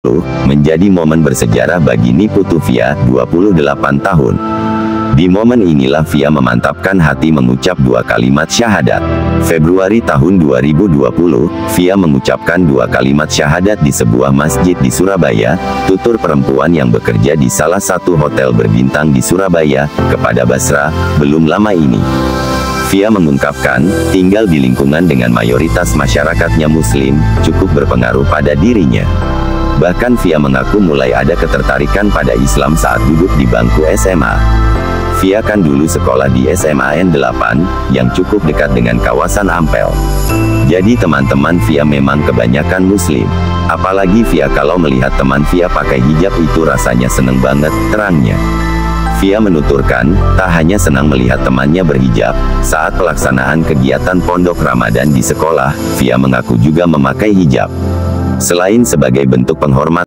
menjadi momen bersejarah bagi Niputu Via, 28 tahun. Di momen inilah Via memantapkan hati mengucap 2 kalimat syahadat. Februari tahun 2020, Via mengucapkan 2 kalimat syahadat di sebuah masjid di Surabaya, tutur perempuan yang bekerja di salah satu hotel berbintang di Surabaya, kepada Basra, belum lama ini. Via mengungkapkan, tinggal di lingkungan dengan mayoritas masyarakatnya Muslim, cukup berpengaruh pada dirinya. Bahkan Via mengaku mulai ada ketertarikan pada Islam saat duduk di bangku SMA. Via kan dulu sekolah di SMA N8, yang cukup dekat dengan kawasan Ampel. Jadi teman-teman Via memang kebanyakan Muslim. Apalagi Via kalau melihat teman Via pakai hijab itu rasanya seneng banget, terangnya. Via menuturkan, tak hanya senang melihat temannya berhijab, saat pelaksanaan kegiatan pondok Ramadan di sekolah, Via mengaku juga memakai hijab. Selain sebagai bentuk penghormatan